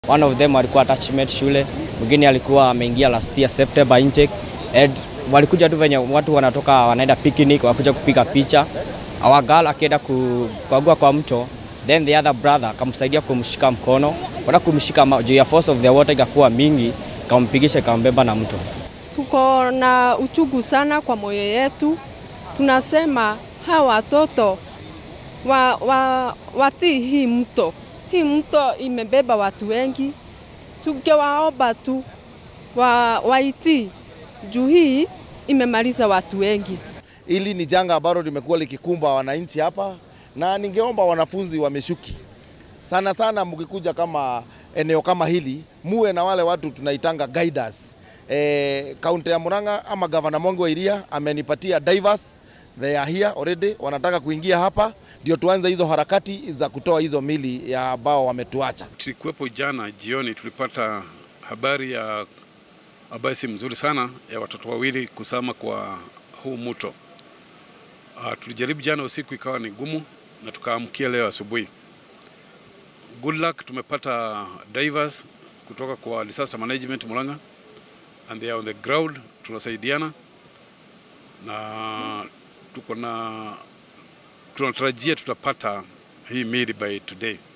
One of them alikuwa attachment shule, mwingine alikuwa ameingia last year September intake. And walikuja tu venye watu wanatoka wanaenda picnic, wakuja kupiga picha. Our girl akaenda kuagua kwa mto, then the other brother akamsaidia kumshika mkono. Baada kumshika juu ya force of the water ikakuwa mingi, kampigisha kambeba na mto. Tuko na uchungu sana kwa moyo yetu. Tunasema hawa watoto watii hii mto. Hii mto imebeba watu wengi. Tungewaomba tu waitii juu hii imemaliza watu wengi. Hili ni janga ambalo limekuwa likikumba wananchi hapa, na ningeomba wanafunzi wameshuki sana sana, mkikuja kama eneo kama hili muwe na wale watu tunaitanga guiders. Kaunti ya Murang'a ama Governor Mwangi wa Iria amenipatia divers. They are here already, wanataka kuingia hapa ndio tuanze hizo harakati za kutoa hizo mili ya ambao wametuacha. Tulikuwepo jana jioni, tulipata habari ya abasi mzuri sana ya watoto wawili kusama kwa huu mto. Tulijaribu jana usiku ikawa ni gumu na tukaamkia leo asubuhi. Good luck, tumepata divers kutoka kwa disaster management Murang'a and they are on the ground, tunasaidiana na tunatarajia tutapata hii mili by today.